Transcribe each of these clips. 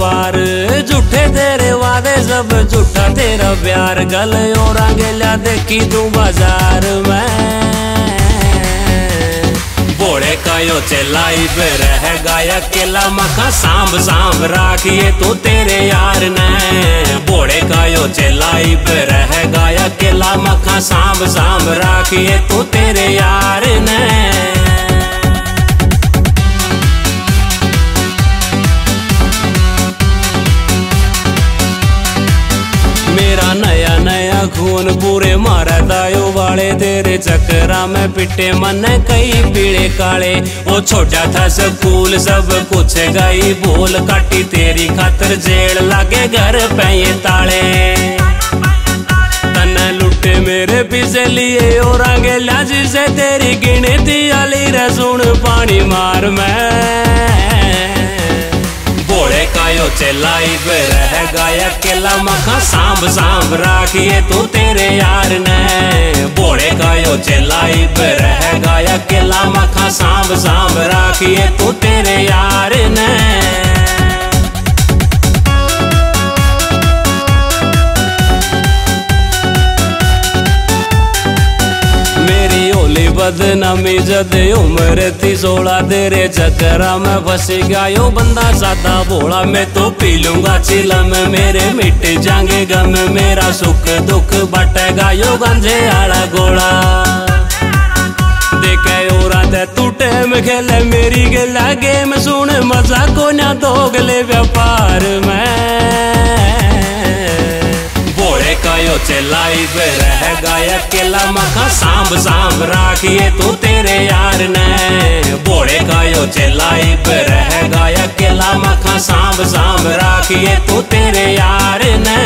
बार। झूठे तेरे वादे सब झूठा तेरा प्यार, गले और गेला देखी तू बाजार में। भोले का यो चलाई पे रह गया अकेला, मखा सांभ सांभ राखिए तू तेरे यार ने। भोले का यो चलाई पे रह गया अकेला, मखा सांभ सांभ राखिए तू तेरे यार ने। मेरा नया नया खून पूरे मारा दायो वाले, तेरे चक्करा में पिटे मन कई पीड़े काले। वो छोटा था स्कूल सब कुछ गई भूल, काटी तेरी खातर जेल लागे घर पे ये ताले। तने लुटे मेरे पीछे लिए और आगे लाजी से तेरी गिनती आली रसून पानी मार में। भोले का यो चलाई पे रह गया अकेला, मखा सांभ सांभ राखिए तू तेरे यार ने। भोले का यो चलाई पे रह गया अकेला, मखा सांभ सांभ राखिए तू तेरे यार ने। बदनामी जद उम्र थी 16, तेरे चक्करा में फंस गया यो बंदा सादा भोला। मैं तो पी लूंगा चिलम मेरे मिट जाएंगे गम, मेरा सुख दुख बटेगा यो गंजे आला गोला। देखे और तू टेम खेले मेरी गला गेम, सुन मजा को ना दोगले व्यापार में। भोले का यो चलाई पे रह गया अकेला, मखा सांभ सांभ राखिए तू तेरे यार ने। भोले का यो चलाई पे रह गया अकेला, मखा सांभ सांभ राखिए तू तेरे यार ने।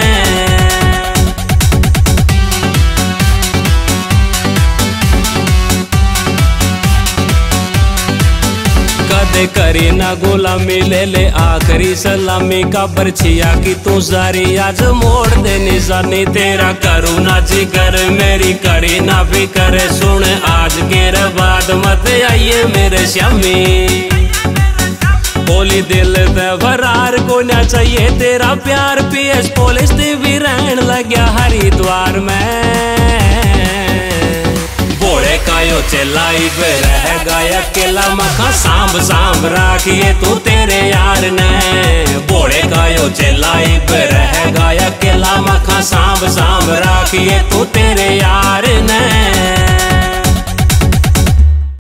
कदे करी ना गुलामी ले ले आखिरी सलामी, का परछिया की तू सारी आज मोड़ दे निशानी। तेरा करू ना जिगर मेरी करी ना फिकर, सुन आज के बाद मत आइए मेरे श्यामी। बोली दिल ते फरार को ना चाहिए तेरा प्यार, पीएस पुलिस भी रहन लग गया हरिद्वार में। भोले का यो चलाई पे रह गया अकेला, मखा सांभ सांभ राखिए तू तेरे यार ने। भोले का यो चलाई पे रह गया अकेला, मखा सांभ सांभ राखिए तू तेरे यार ने।